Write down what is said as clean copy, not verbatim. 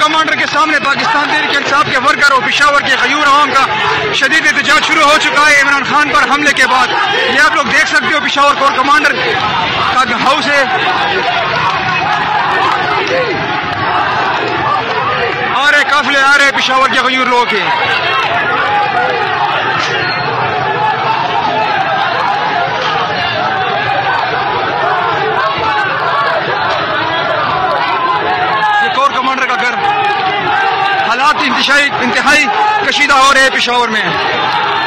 Commander کے سامنے پاکستان تحریک انصاف کے ورکر اور پشاور کے غیور عوام کا شدید احتجاج شروع ہو چکا ہے عمران خان پر حملے کے بعد. یہ آپ لوگ دیکھ سکتے ہو پشاور کور کمانڈر کا ہاؤس ہے. آ رہے قافلے آ رہے پشاور کے غیور لوگ کے. کمانڈر کا گھر. حالات انتہائی کشیدہ ہو رہے ہیں پشاور میں.